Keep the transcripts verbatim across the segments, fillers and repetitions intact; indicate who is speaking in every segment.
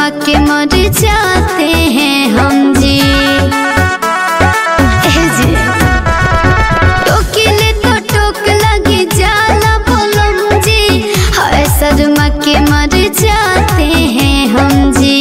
Speaker 1: के मर जाते हैं हम जी। टोकिले तो टोक लगी जाला बोलम जी, हाय शर्मा के मर जाते हैं हम जी।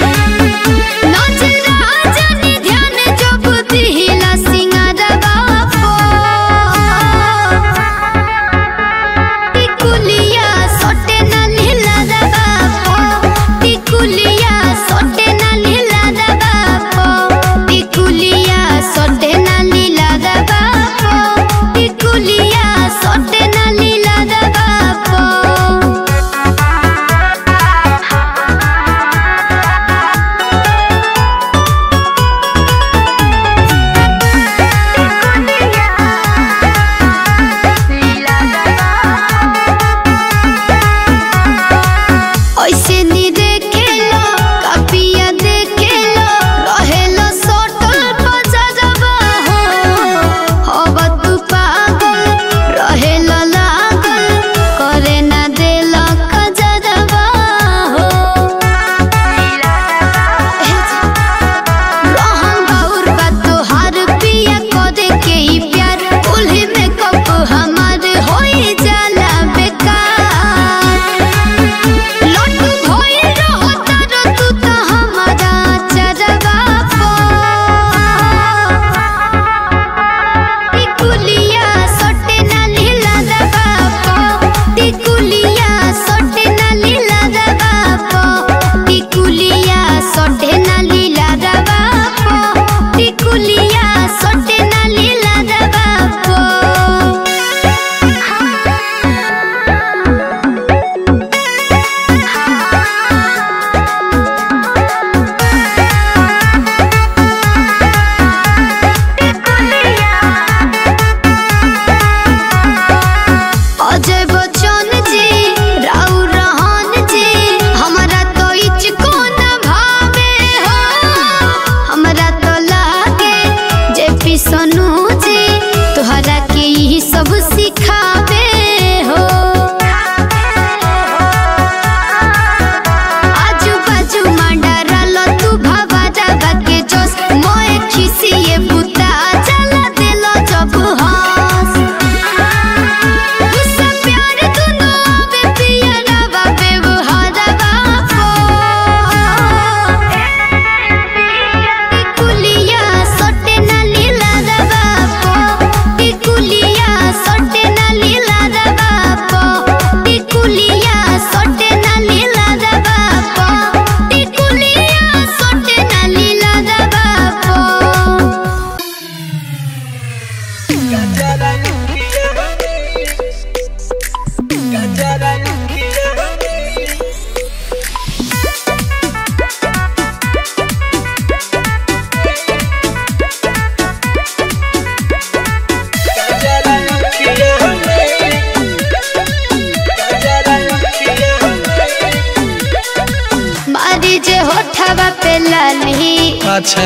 Speaker 2: अच्छा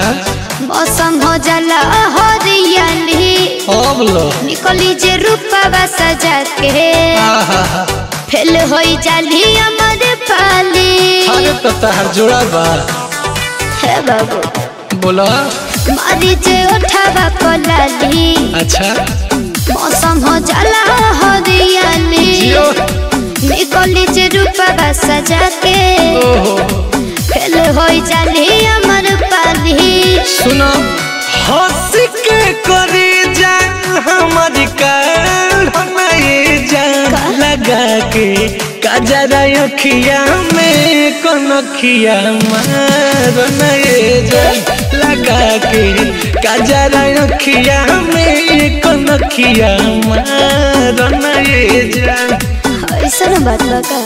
Speaker 1: मौसम हो जाला हरियाली, निकली जे रूपवा सजा के फेल होई जाली अमर पाली।
Speaker 2: अरे तो तहर जोड़ा बा
Speaker 1: हे बाबू
Speaker 2: बोला
Speaker 1: मारी जे उठावा कोलाली।
Speaker 2: अच्छा
Speaker 1: मौसम हो जाला हरियाली, निकली जे रूपवा सजा के फेल होई जाली अमर पाली।
Speaker 2: सुनो हंस के करे जान हमारी काल हमारे जान लगा के काजरा अखिया में कनखिया मार नए जान लगा के काजरा अखिया में कनखिया मार नए जान।
Speaker 1: ऐसा ना बात बका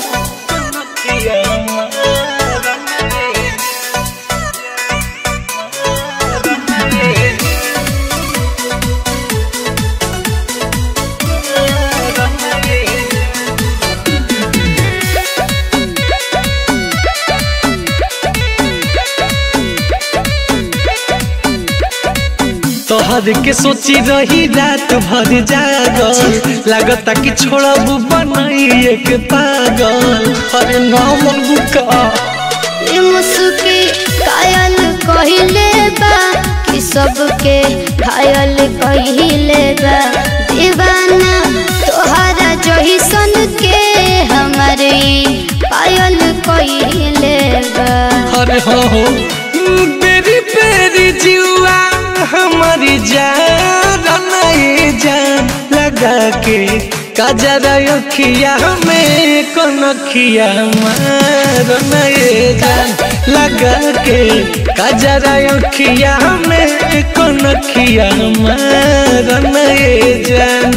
Speaker 2: तोहर के सोची रही रात भर जागल, लगता कि छोड़बू बनाई एक पागल। अरे नाम बुका
Speaker 1: ये मुस्की कायल कहिले बा कि सबके घायल कहिले बा दीवाना तोहरा जही सन के हमारे पायल कहिले बा।
Speaker 2: अरे हो हो तेरी पेरी जीवा हमारी जान ये जान लगा के काजरा अखिया में कनखिया मारना ये जान लगा के काजरा अखिया में कनखिया मारना ये जान।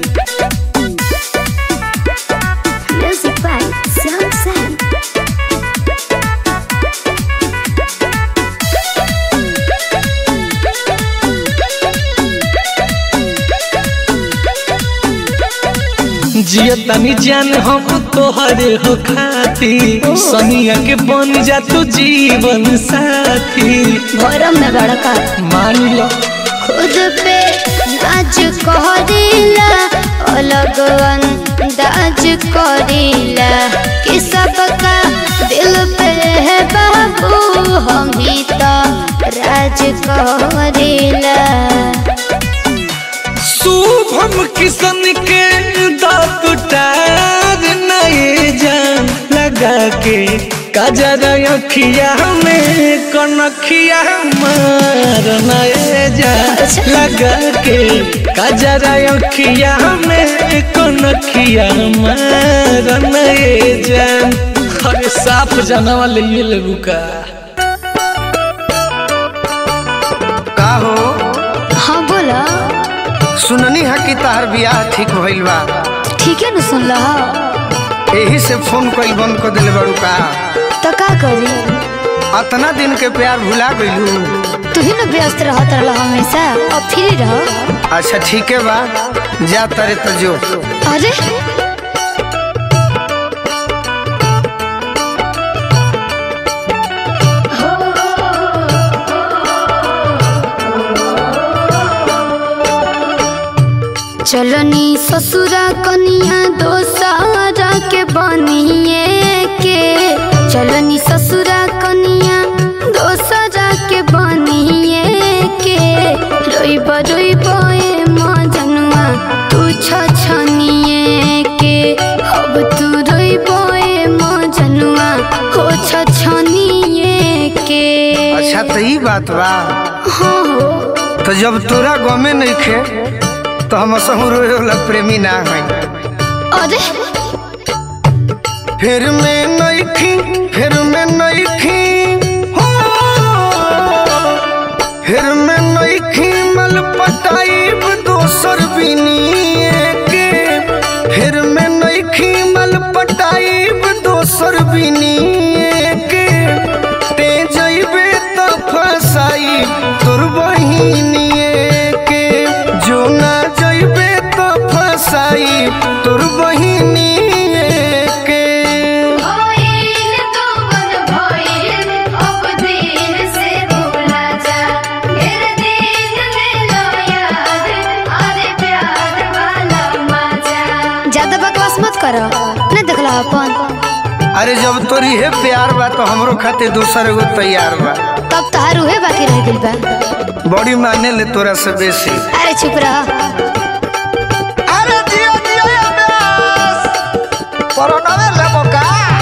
Speaker 2: जिया तनी जान हम तोहरे हो खाती सनिया के बन जा तू जीवन साथी।
Speaker 1: भरम में बड़का
Speaker 2: मान लो
Speaker 1: खुद पे नाच करीला अलग अंदाज करीला कि सबका दिल पे है बाबू हम ही तो राज करीला।
Speaker 2: शुभम किसन के दातुटार नए जान लगा के काजरा अखिया में कनखिया मार नए जान लगा के काजरा अखिया में कनखिया मार नए जान। अरे साफ जाना वाले ये लगू का
Speaker 3: का हो?
Speaker 1: हाँ बोला।
Speaker 3: सुननी है कि तार बियाह ठीक भइल बा।
Speaker 1: ठीक है न सुन ला।
Speaker 3: यही से फोन कइल बंद कर दिले बड़ू का।
Speaker 1: तो का करी?
Speaker 3: अतना दिन के प्यार भुला गइलू।
Speaker 1: तू ही न व्यस्त रहत रह हमेशा अब फ्री रह।
Speaker 3: अच्छा ठीक है बा जा तारे तो जो।
Speaker 1: अरे चलनी ससुरा कनिया दोसारा के बनिए के चलनी ससुरा कनिया दोसारा के बनिए के रोइब रोइब ए मजनुआ तू छछनिए के अब तू रोइब ए मजनुआ हो छछनिए के।
Speaker 3: अच्छा तो ई बात बा।
Speaker 1: हाँ हो
Speaker 3: तो जब तोरा गमे नहीं खे तो हम रोला प्रेमी ना है।
Speaker 1: अरे
Speaker 3: फिर मैं नहीं खी फिर मैं नहीं खी हो फिर मैं नहीं खी मल पटाइब दोसर बिनिए के फिर मैं नहीं खी मल पटाइब दोसर बिनिए के ते जइबे तो फसाई तोर बहिनिए के जो ना तोर बहिनी के।
Speaker 1: भइल तो मन भइल अब दिन से भूला जा मेरे दिन ले लो याद अरे प्यार वाला मजा। ज्यादा बकवास मत करो न देखला अपन।
Speaker 3: अरे जब तोरी है प्यार बा तो हमरो खातिर दूसर एगो तैयार बा।
Speaker 1: तब तहार उहे बाकी रह गेल बा।
Speaker 3: बड़ी माने ले तोरा से बेसी।
Speaker 1: अरे चुप रह।
Speaker 3: कोरोना में ले मौका।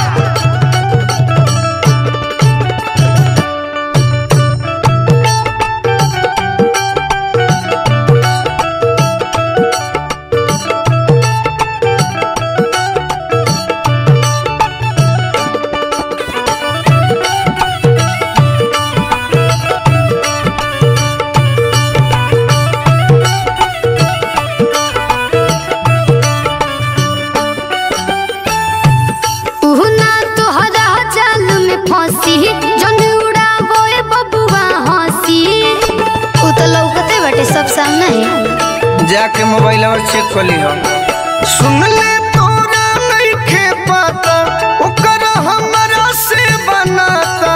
Speaker 1: सब सामने है
Speaker 3: जाके मोबाइल और चेक कर ली हम। सुन ले तोरा नहीं खे पाता ओकर हमरा से बनाता।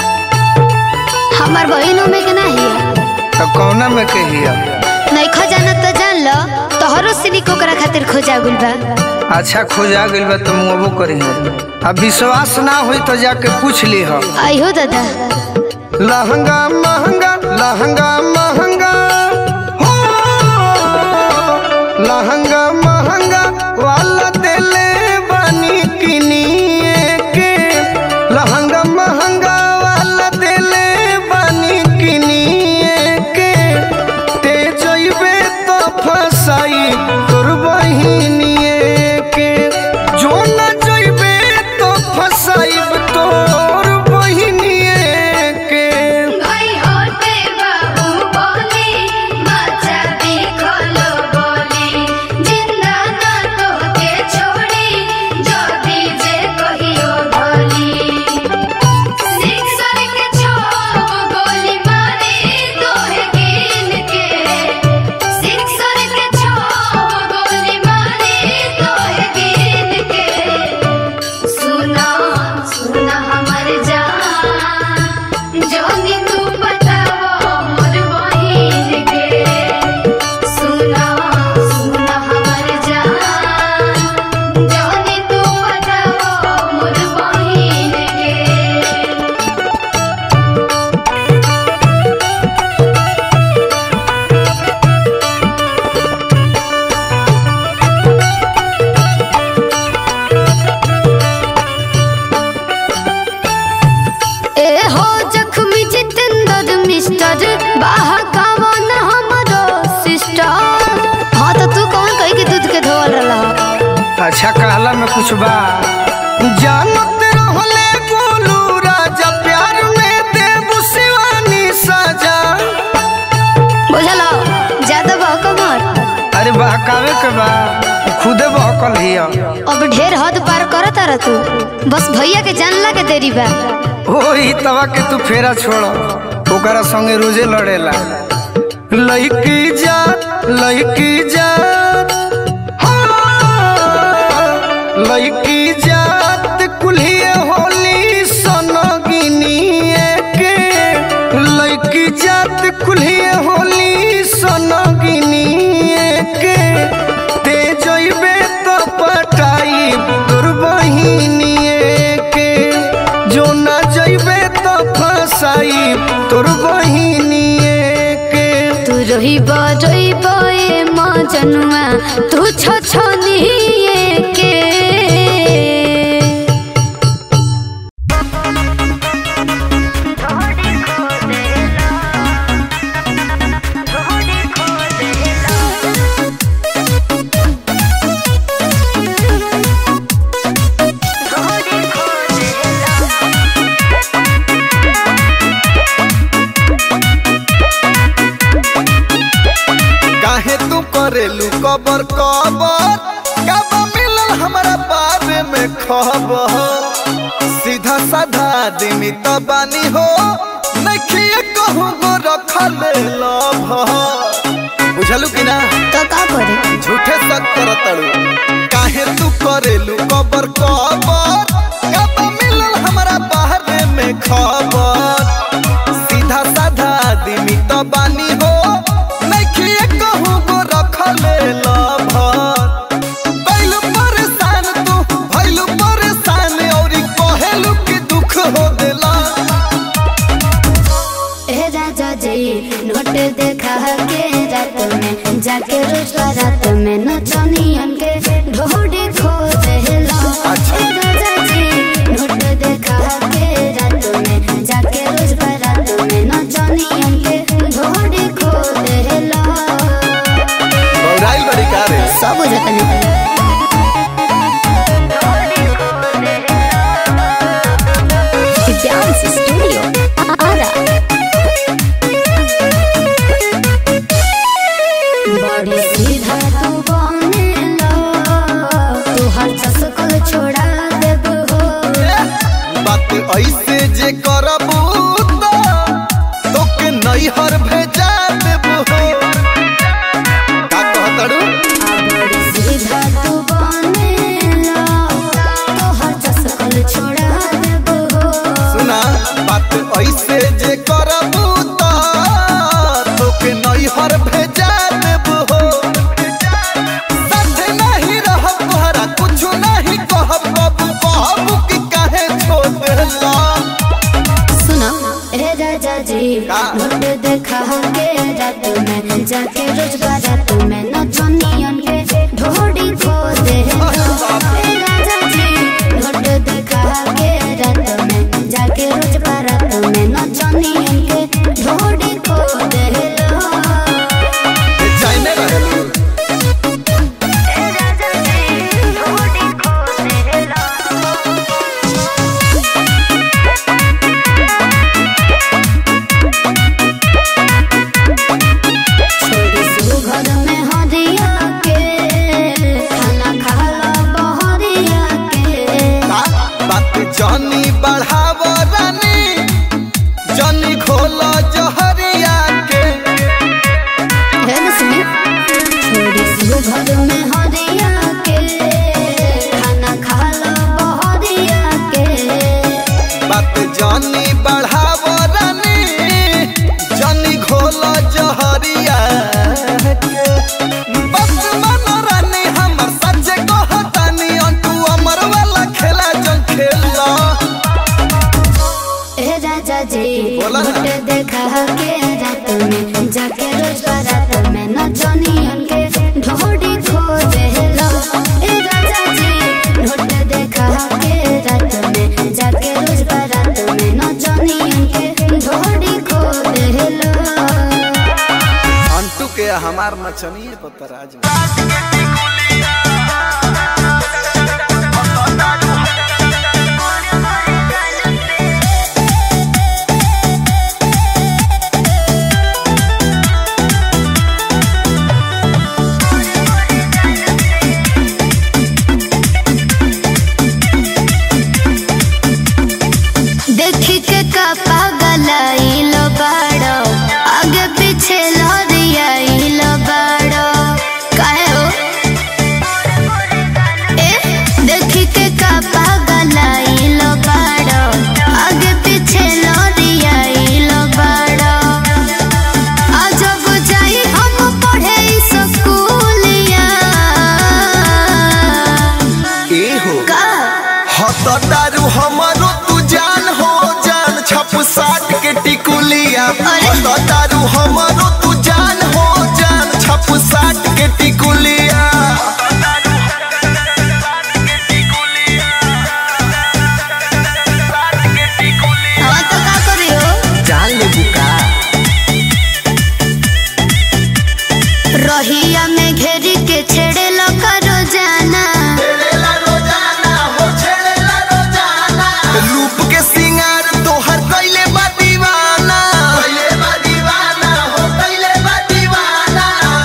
Speaker 1: हमार बहिनों में के नहीं है
Speaker 3: तो कौना में के हिया
Speaker 1: नहीं खजाना तो जान लो तोहरो सिनी को करा खातिर खोजा गुल बा।
Speaker 3: अच्छा खोजा गइल बा तो मुँहबो करी अब विश्वास ना हुई तो जाके पूछ ली हो।
Speaker 1: आई हो दादा
Speaker 3: लहंगा महंगा लहंगा महंगा हो लहंगा महंगा वाला दिले बनी किनिए के लहंगा महंगा वाला दिले बनी किनिए के ते जइबे तो फसाई तोर बहिनिए के जो न जइबे तो फसाई तोर बहिनिए के।
Speaker 1: भाई होते बाबू बोली मचा देखलो बोली जिंदा ना तो के छोड़ी जो दीजे कहियो भोली सिक्सर के छो गोली मारी तोहे गिन के सिक्सर के छो गोली मारी तोहे गिन के सुना सुना हमर जान जोनी तू बताओ मोर बहिन के सुना सुना हमर जान जोनी तू बताओ मोर बहिन के। ए हो जख्मी जितेंद्र मिस्टर बाहा कावन हमरो सिस्टर। हाँ तो तू कौन कही के दूध के धोल रहा
Speaker 3: अच्छा कहला में कुछ बा जानत रहले गोलू राजा प्यार में देबू शिवानी सजा।
Speaker 1: बुझलो ज्यादा बहको मत
Speaker 3: अरे बहकावे के बा खुदे बहकल हिया।
Speaker 1: अब ढेर हद पार करत रह तू बस भैया के जानला के देरी बा।
Speaker 3: ओही तवा के तू फेरा छोड़ ओकरा संगे रोजे लड़ेला लइकी जात लइकी जात हाँ, लइकी जात कुल्हिए होली सनगिनिए के लइकी जात कुल्हिए होली सनगिनिए के ते जइबे तो पटाई तोर बहिनिए के जो ना जइबे तो फसाई तोर बहिनिए के।
Speaker 1: तू रही बजई बए मजनुआ तू छ छनिए के
Speaker 4: काहे तू करेलू कबर कबर कब मिलल हमरा बारे में खबर सीधा साधा आदमी तो बानी हो नखिए कहूँ गो रखले लभ बुझलू कि ना
Speaker 1: तो का करे
Speaker 4: झूठे शक करतड़ू काहे तू करेलू कबर कबर कब मिलल हमरा बारे में खबर सीधा साधा आदमी तो बानी हो नखिए कहूँ गो रखले लभ भइलू परेशान तू भइलू परेशान और कहेलू कि दुख हो देला
Speaker 1: ए राजा जी नोट देखा के रात में जाके रोज रात में नचनियन के ढोडी खो देला। ए राजा जी नोट देखा के रात में जाके रोज रात में नचनियन के ढोडी खो देला।
Speaker 4: बौराइल बड़ी का रे
Speaker 1: सब बुझत नहीं डांस स्टूडियो आरा बड़ी सीधा तू बनेला तू हर चस्कल छोड़ा देब हो
Speaker 4: बात ऐसे जे करबू तो तोके नैहर भेजा देबू हो का कहतड़ू
Speaker 1: बड़ी सीधा तू बनेला तू हर चस्कल छोड़ा देब हो
Speaker 4: सुना बात ऐसे जे करबू तो तोके नैहर भेजा देबू हो
Speaker 1: में जाके रोज बारात में नचनियन के ढोड़ी खो दे राजा जी नोट देखा के रात में जाके रोज बारात में नचनियन के ढोड़ी खो दे
Speaker 4: जाने रहलू
Speaker 1: राजा जी ढोड़ी खो दे घर में हरिया के खाना खाला बहरिया के
Speaker 4: बात जानी बढ़ाव रानी जानी खोला जहरिया के
Speaker 1: है ना सुनी छोड़ी सो घर में हरिया के खाना खाला बहरिया के
Speaker 4: बात जानी बढ़ाव रानी जानी खोला जहरिया के बस मन रानी हमर सच्चे कहतानी अंटू अमर वाला खेला जन खेला
Speaker 1: ए राजा जी
Speaker 4: बोला ना।
Speaker 1: नोट देखा के रात में जाके रोज बारात में नचनियन के ढोड़ी खो देला ए राजा जी नोट देखा के रात में जाके रोज बारात में नचनियन के ढोड़ी खो देला
Speaker 4: अंटू के हमार नचनिए पतराज
Speaker 1: देखी के का पागल बाड़ो आगे पीछे लहरियाइल बाड़ो काहे हो ए देखी के का पागल बाड़ो आगे पीछे लहरियाइल बाड़ो आज अब जाई हम पढ़े स्कूलिया
Speaker 4: ए हो
Speaker 1: का
Speaker 4: हत दारू हमारो तू जान हो जान छप साट के टिकुलिया हत दारू हमारो तू जान हो जान छप साट के टिकुलिया
Speaker 1: हाँ तो का करियो
Speaker 4: जान ले बुका
Speaker 1: रहिया में घेरी के छेड़े लगा रोजाना
Speaker 4: रूप के सिंगार तोहर कैले बा दीवाना कैले बा दीवाना हो कैले बा दीवाना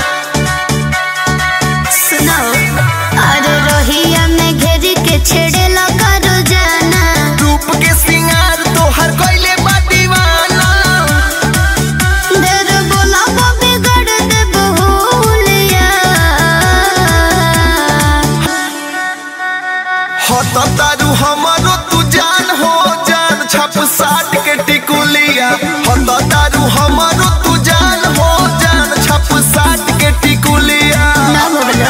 Speaker 1: सुनो अरे रहिया में घेरी के छेड़े लगा रोजाना
Speaker 4: रूप के सिंगार तोहर कैले बा दीवाना
Speaker 1: देर बोला वो बिगड़ दे बहुलिया
Speaker 4: हत तारू हमारो तू जान हो जान छप साट के टिकुलिया हत तारू हमारो तू जान हो जान छप साट के टिकुलिया
Speaker 1: ना बोलो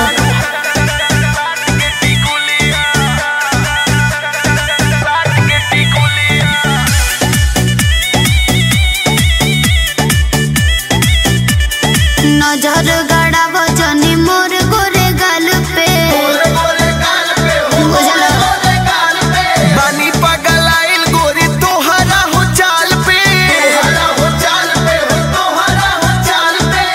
Speaker 1: नजर गड़ा वजनी मोर गोरे गाल पे बुझलो
Speaker 4: बानी पगलाइल गोरी तोहरा हो चाल पे हो चाल पे हो तोहरा हो चाल पे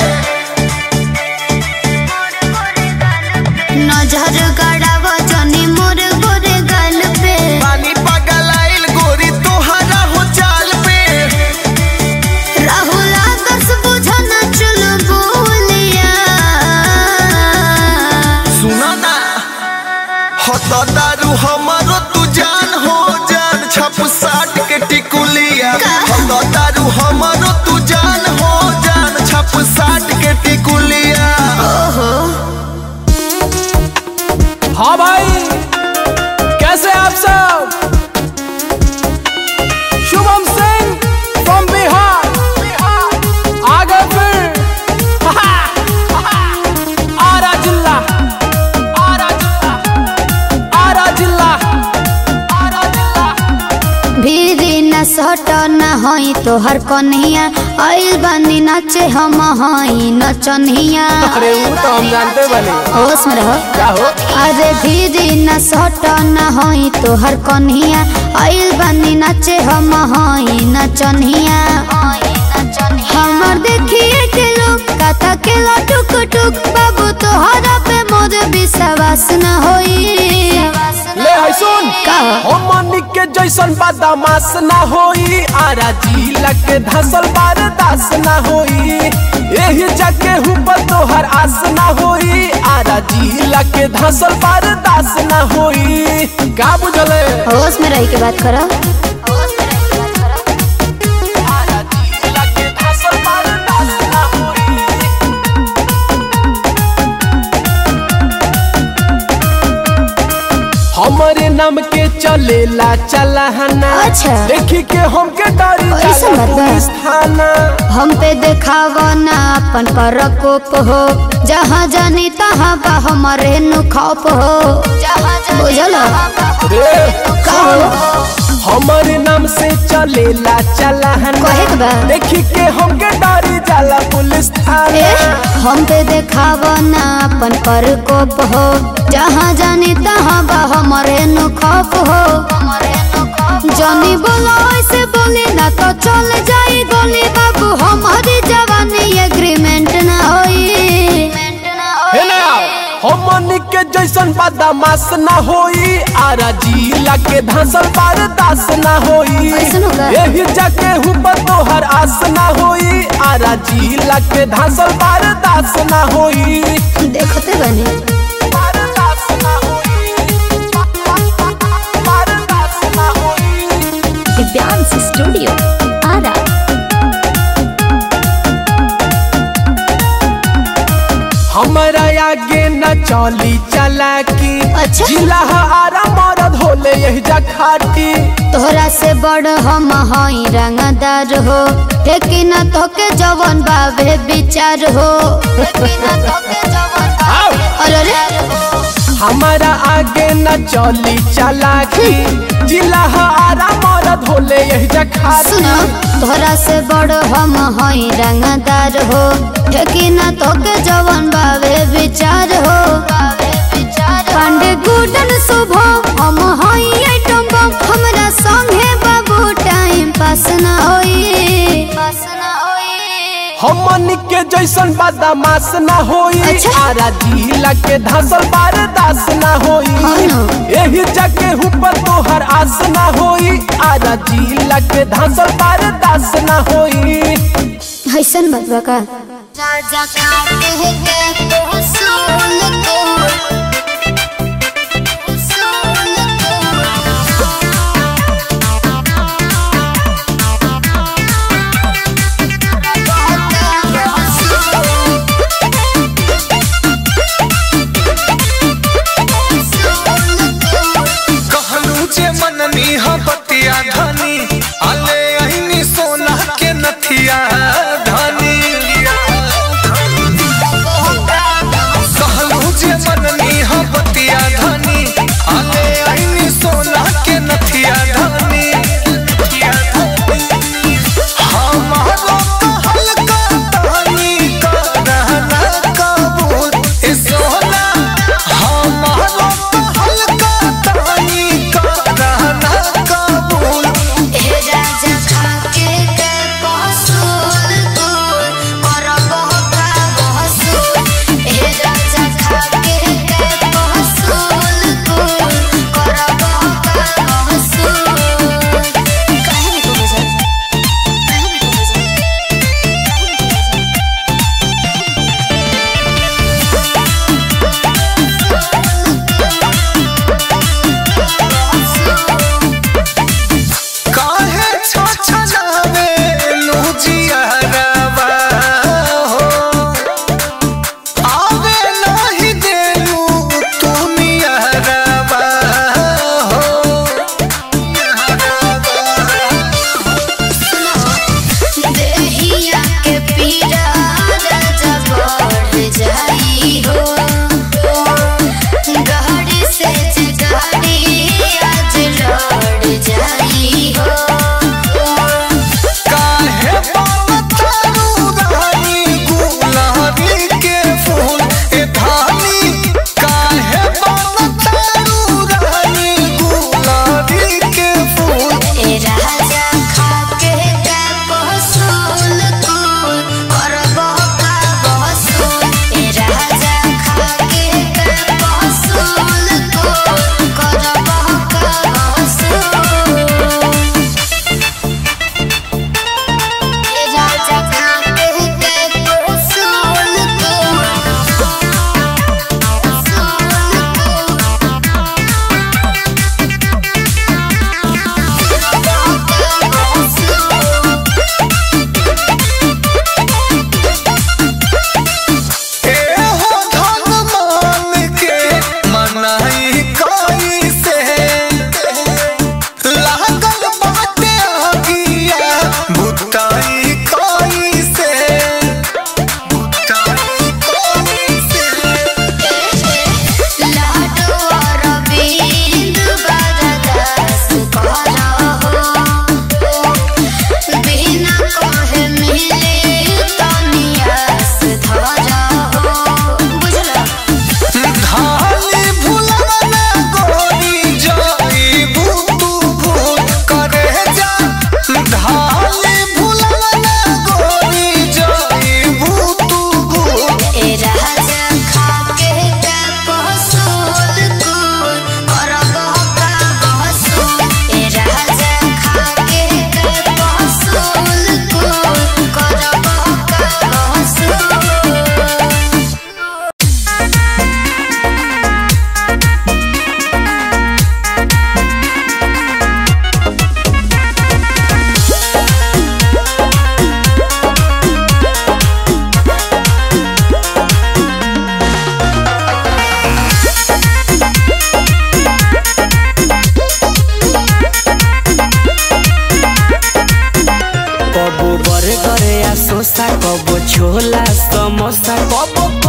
Speaker 1: नजर गड़ा वजनी मोर गोरे गाल पे
Speaker 4: बानी पगलाइल गोरी तोहरा हो चाल पे
Speaker 1: राहुल आदर्श बुझन चुल बोलिया
Speaker 4: सुना ना हत दारू हमारो तू जान हो जान छप साट के टिकुलिया हत दारू हमारो तू जान हो जान छप साट के टिकुलिया
Speaker 1: ओहो
Speaker 5: हाँ भाई कैसे आप सब। शुभम सिंह फ्रॉम बिहार आ गए फिर आरा जिला आरा जिला आरा जिला आरा जिला
Speaker 1: हई तोहर कन्हैया आइल बानी नाचे हम हई नचनिया।
Speaker 5: अरे वो तो हम जानते बने।
Speaker 1: होश में रहो।
Speaker 5: क्या हो?
Speaker 1: अरे धीरे न सट न हई तोहर कन्हैया आइल बानी नाचे हम हई नचनिया। हमर देखिए के लोग कथा के टुक टुक बाबू तोहरा पे मोर विश्वास न होई।
Speaker 5: ले है सुन
Speaker 1: का
Speaker 5: हमनी के जैसन बदमाश ना होई आरा जिला के धसल बर्दाश्त ना होई यही जगह ऊपर तोहर आस ना होई आरा जिला के धसल बर्दाश्त ना होई। का बुझले?
Speaker 1: होश में रही के बात करो।
Speaker 5: आरा जिला के धसल बर्दाश्त ना होई। हमारे नाम के चलेला चलाना।
Speaker 1: अच्छा।
Speaker 5: देखी के हमके डरी
Speaker 1: ऐसा
Speaker 5: जाला
Speaker 1: बात बा?
Speaker 5: पुलिस थाना।
Speaker 1: हम पे देखावा ना अपन प्रकोप हो जहाँ जानी तहाँ बा हमारे नु खौफ हो। बुझल?
Speaker 5: रे
Speaker 1: कहो।
Speaker 5: हमारे नाम से चलेला चलाना।
Speaker 1: कहे के बा?
Speaker 5: देखी के हमके डरी जाला पुलिस
Speaker 1: ए,
Speaker 5: थाना।
Speaker 1: हम पे देखावा ना अपन प्रकोप हो जहाँ जानी तहाँ बा हमारे नु खौफ हो। जानी बोलो ऐसे बोली ना तो चल जाई गोली बाबू हमारी जवानी एग्रीमेंट ना होई।
Speaker 5: हे ना हमनी के जैसन बदमाश ना होई आरा जिला के धसल बर्दाश्त ना होई
Speaker 1: ऐसन होगा?
Speaker 5: यही जगह ऊपर तोहर आस ना होई आरा जिला के धसल बर्दाश्त ना होई।
Speaker 1: देखते बने
Speaker 5: बर्दाश्त ना होई। बर्दाश्त ना होई।
Speaker 1: दिव्यांश स्टूडियो आरा।
Speaker 5: हमारा आगे न चली चला की
Speaker 1: अच्छा।
Speaker 5: जिला आरा मरद होले यही जखाटी।
Speaker 1: तोहरा से बड़ हम हई रंगदार हो लेकिन तोके जवन बाबे विचार हो। अरे रे
Speaker 5: हमारा आगे न चली चला की जिला आरा मरद होले यही जखाटी।
Speaker 1: सुनो तोहरा से बड़ हम हई रंगदार हो लेकिन तोके जवन बाबे विचार हो। पांडे गुडन शुभ हम हई आइटम बम हमरा संगे बाबू टाइम पास ना होई। पास ना होई।
Speaker 5: हमनी के जैसन बदमाश ना होई
Speaker 1: अच्छा।
Speaker 5: आरा जिला के धसल बर्दाश्त ना होई
Speaker 1: हाँ ना।
Speaker 5: यही जगह ऊपर तोहर आस ना होई आरा जिला के धसल बर्दाश्त ना होई।
Speaker 1: ऐसन बात बा का? राजा खाते हैं तो सुन को सुन
Speaker 3: कहलू जे मननी ह बतिया धनी अले अहिनी सोना के नथिया धनी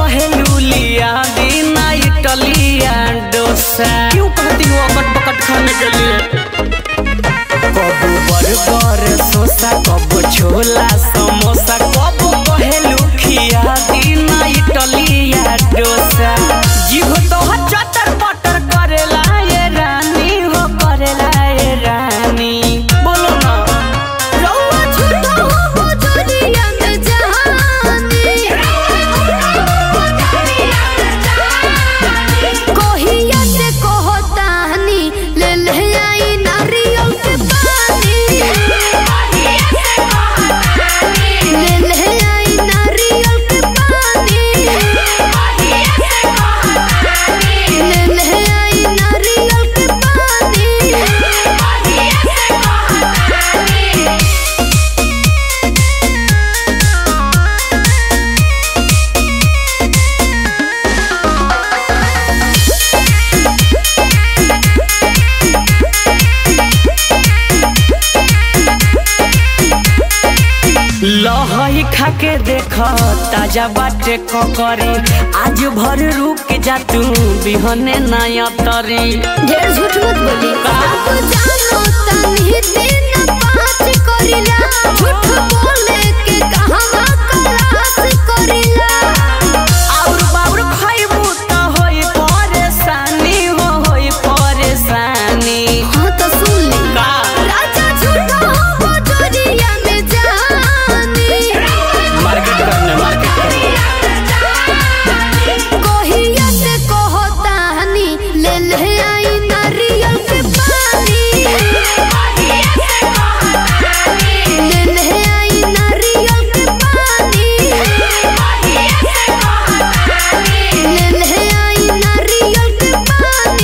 Speaker 6: कहेलू लिया बिना इटलिया डोसा क्यों कहती हो अकट पकट खाने के लिए कबो बर्गर सोसा कबो छोला समोसा कबो कहेलू खिया बिना इटलिया डोसा जीभ तो चटर पटर करेला ये रानी हो करेला ये रानी बोलो ना
Speaker 1: रौआ झूठो हो जोरिया में जहानी कोहिया से कहतानी ले ले आई नारियल के पानी ले ले आई नारियल के पानी ले ले आई नारियल के पानी
Speaker 6: लहई खाके देख ताजा बाटे ककरी आज भर रुक जा तू बिहने नया तरी
Speaker 1: ढेर झूठ मत बोली तो जानो तनी दिन पाँच करिला झूठ बोले के कहवा क्लास करिला
Speaker 6: और बाउर खाइबू त होई परेशानी हो होई परेशानी
Speaker 1: हाँ तो सुन ले
Speaker 6: का
Speaker 1: राजा झूठा हो जोरिया में जानी
Speaker 6: मार्केट करने मार्केट करने
Speaker 1: कोहिया से कहतानी ले ले आई नारियल के पानी ले ले आई नारियल के पानी ले ले आई नारियल के पानी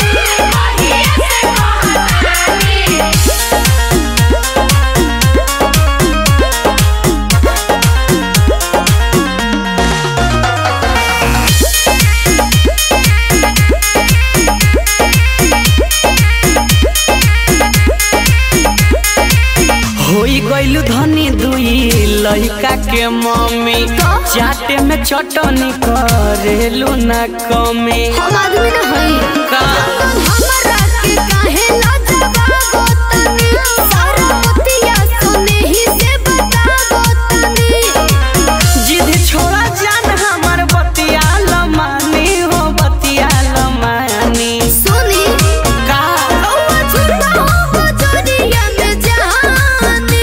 Speaker 6: होई गइलू धनी दुई लइका के मम्मी चाटे में चटनी करेलू ना कमी
Speaker 1: हम आदमी न हई
Speaker 6: का
Speaker 1: हमरा के काहे लाजवाबो तनी सारा बतिया सुने ही से बताबो तनी
Speaker 6: जिद छोड़ा जान हमर बतिया लमानी हो बतिया लमानी
Speaker 1: सुनी
Speaker 6: का
Speaker 1: रौआ झूठा हो जोरिया में जहानी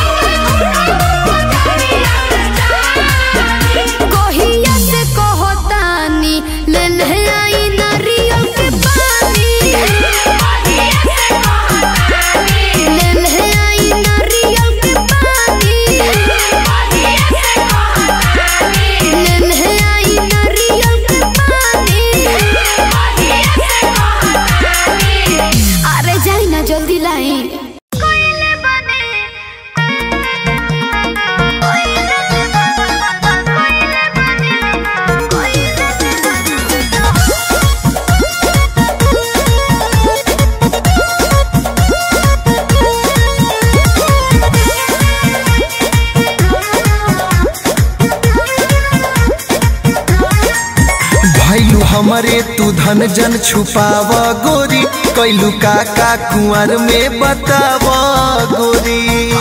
Speaker 1: कोहिया से कहतानी ले ले आई नारियल के पानी ले ले आई नारियल के पानी ले ले आई नारियल के पानी अरे जाई ना जल्दी लाई कोइले बने कोइले
Speaker 4: भैलू हमरे तू धन जन छुपाव गोरी कैलू काका कुंवर में बताव गोरी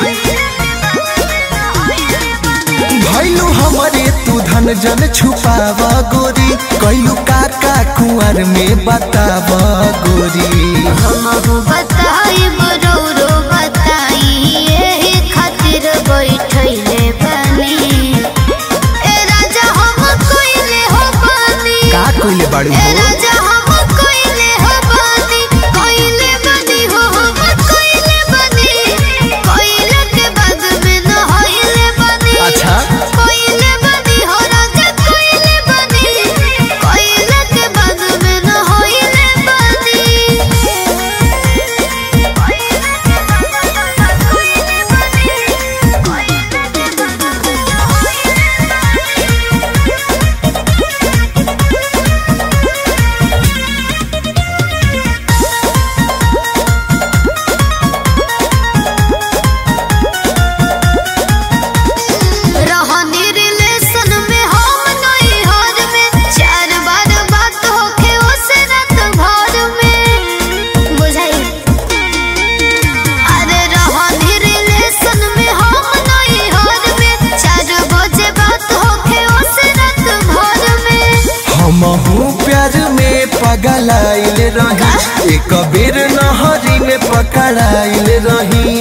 Speaker 4: भैलू हमरे तू धन जन छुपाव गोरी कैलू काका कुंवर में बताव गोरी
Speaker 1: हमहु बताई बरौरो बताई एही खातिर बैठैले बानी ए राजा हम कोइले हो बानी
Speaker 4: का कोइले बाड़ू
Speaker 1: ए
Speaker 4: हो
Speaker 1: राजा हम कोइले हो बानी कोइले बानी हो हम कोइले बानी कोइले के बाद में न होइले बानी
Speaker 4: अच्छा
Speaker 1: कोइले बानी हो राजा कोइले बानी कोइले के बाद में न होइले बानी
Speaker 4: हमहू प्यार में पगलाइल रही एक बेर नहरी में पकड़ाइल रही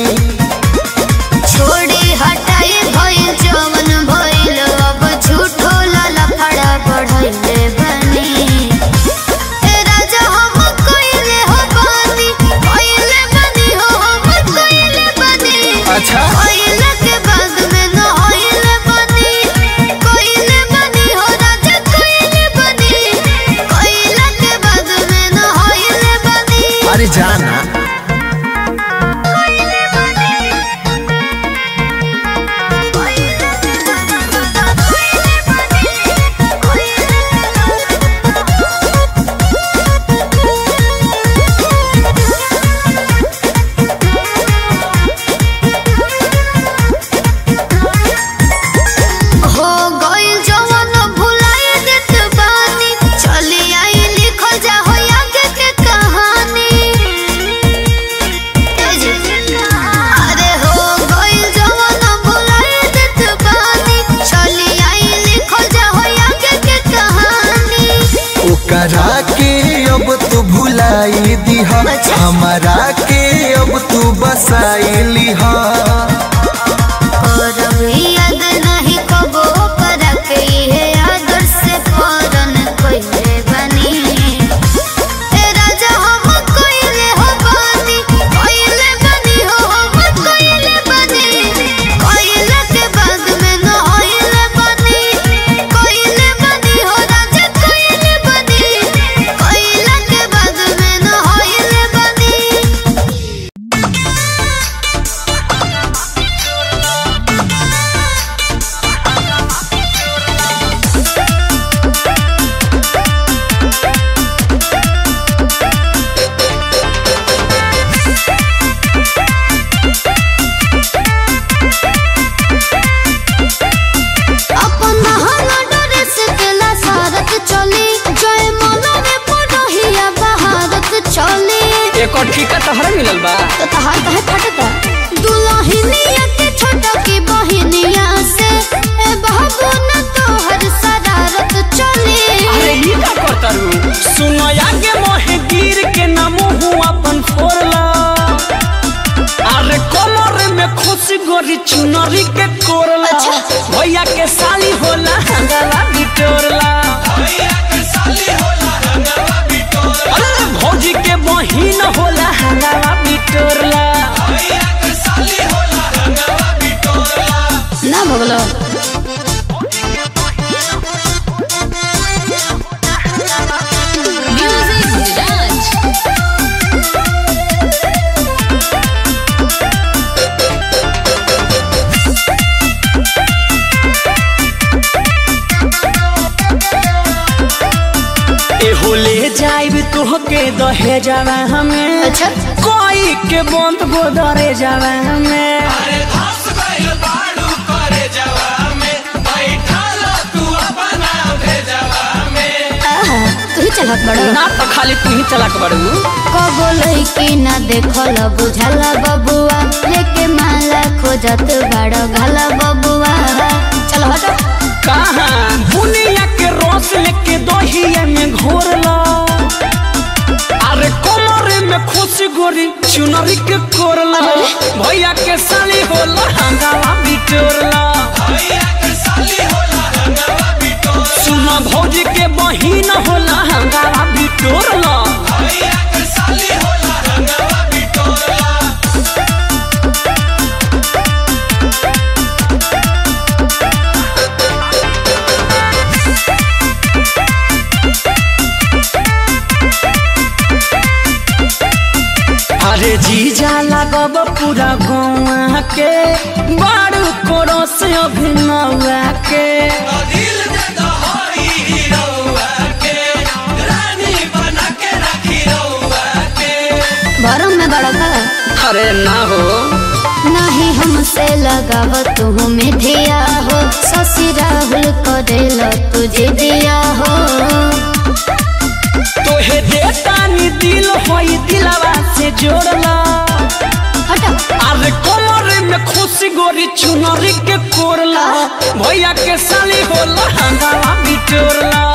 Speaker 1: छोड़ी हटाई भइल जवन भइल अब झूठो लाला फड़ा बढ़ाइले बनी ए राजा हम कइले हो बानी कइले बनी हो हम कइले बनी
Speaker 4: अच्छा
Speaker 1: कइले के बाद में न होइले बनी कइले बनी हो राजा कइले बनी कइले के बाद में न होइले बनी
Speaker 4: अरे जाना
Speaker 1: हो गइल जवन भुलाइ देत बानी चली आई लिखल जा हो आगे के कहानी अरे हो गइल जवन भुलाइ देत बानी चली आई लिखल जा हो आगे के कहानी
Speaker 4: ओकरा के अब तू भुलाई दिहा हमारा के अब तू बसाई लिहा
Speaker 1: और याद नहीं कबो कर के है आदर से फौरन कइले बनी ए राजा हम कइले हो बानी कइले बनी हो हम कइले बनी कइले के बाद में न होइले बनी कइले बनी हो राजा कइले बनी कइले के बाद में न होइले बनी अपन नहाना ड्रेस केला सारत चली जय मौला में पढ़हिया बहारत चली
Speaker 6: एक और ठीका तहरा मिलल बा
Speaker 1: तो तहार कहे फटता दुल्हनिया के छोटा की बहिनिया से ए बाबू न तोहर शरारत चली
Speaker 6: अरे ई का करतरू सुनो आगे मोहे गिर के ना मुंह अपन फोड़ला अरे कमर में खुशी गोरी चुनरी के कोरला
Speaker 1: अच्छा।
Speaker 6: भैया के साली होला हंगाला बिटोरला भैया के साली होला हंगाला बिटोरला अरे भौजी के बहिन होला हंगाला बिटोरला भैया के साली होला हंगाला बिटोरला
Speaker 1: ना भगलो म्यूजिक डांस
Speaker 6: एहो ले जाइब तोहके दहे जावा हमें
Speaker 1: अच्छा
Speaker 6: कोई के बंद गोदरे जावा हमें
Speaker 1: आहा तू ही चलत बड़ो
Speaker 6: ना तो खाली तू ही चला के बड़ू
Speaker 1: कबो लइकी ना देखल बुझला बबुआ लेके माला खोजत बड़ो घला बबुआ चल हटो
Speaker 6: कहाँ बुनिया के रस लेके दहिया में घोरला अरे कमर में खुशी गोरी चुनरी के कोरला भैया के साली होला हंगावा बिटोरला भैया के साली होला हंगावा बिटोरला सुनो भौजी के बहिन होला हंगावा बिटोरला भैया के साली होला हंगावा बिटोरला अरे जीजा लगब पूरा गौआ के बारू कोरो से अभिनवा के
Speaker 1: भरम में बड़ा का
Speaker 6: अरे ना हो
Speaker 1: नहीं हमसे लगाव तू मिठिया हो शशि राहुल करेला तुझे दिया हो
Speaker 6: तोहे देता नी दिल होई दिलवा से जोड़ला
Speaker 1: हटा
Speaker 6: अरे कमर में खुशी गोरी चुनरी के कोरला भैया के साली होला हंगावा बिटोरला